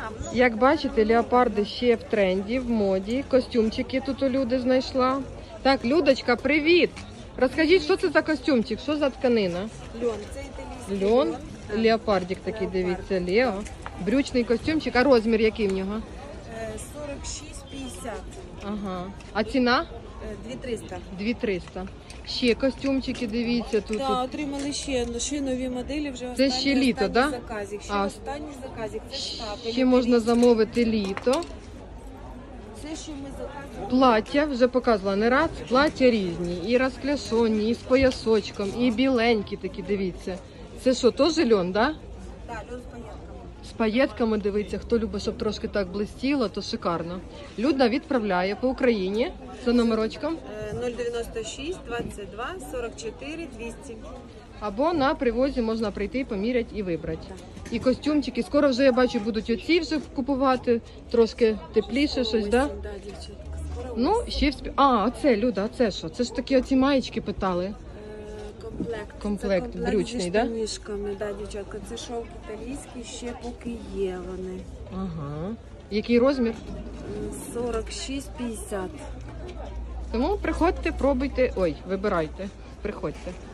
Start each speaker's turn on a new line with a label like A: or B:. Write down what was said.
A: Як бачите, леопарди ще в тренді, в моді. Костюмчики тут у люди знайшла. Так, Людочка, привіт! Розкажіть, що це за костюмчик, що за тканина?
B: Льон, це італійський
A: Льон, леопардик такий, дивіться, Лео. Брючний костюмчик, а розмір який в нього?
B: 46-50.
A: Ага. А ціна?
B: 2300.
A: 2300. Ще костюмчики, дивіться, тут.
B: Так, отримали ще нові моделі, вже
A: Це ще літо, да?
B: заказик. Ще
A: А,
B: останній заказик, це штапель.
A: Ще можна замовити літо.
B: Це, що ми заказуємо.
A: Плаття, вже показувала не раз, плаття різні. І розкляшоні, і з поясочком, і біленькі такі, дивіться. Це що, теж льон, да?
B: Так, льон з паєтками.
A: З паєтками, дивіться, хто любить, щоб трошки так блистіло, то шикарно. Людна відправляє по Україні за номерочком.
B: 096 22 44 200.
A: Або на привозі можна прийти, поміряти і вибрати. І костюмчики. Скоро вже, я бачу, будуть оці вже купувати, трошки тепліше щось, да?
B: Да, дівчатка, скоро
A: Ну, ще А, оце, Люда, а це що? Це ж такі оці маєчки питали.
B: комплект.
A: Комплект брючний, да?
B: Зі штанишками, да, дівчатка. Це шовк італійський, ще поки є вони.
A: Ага. Який розмір?
B: 46-50.
A: Тому приходьте, пробуйте. Ой, вибирайте. Приходьте.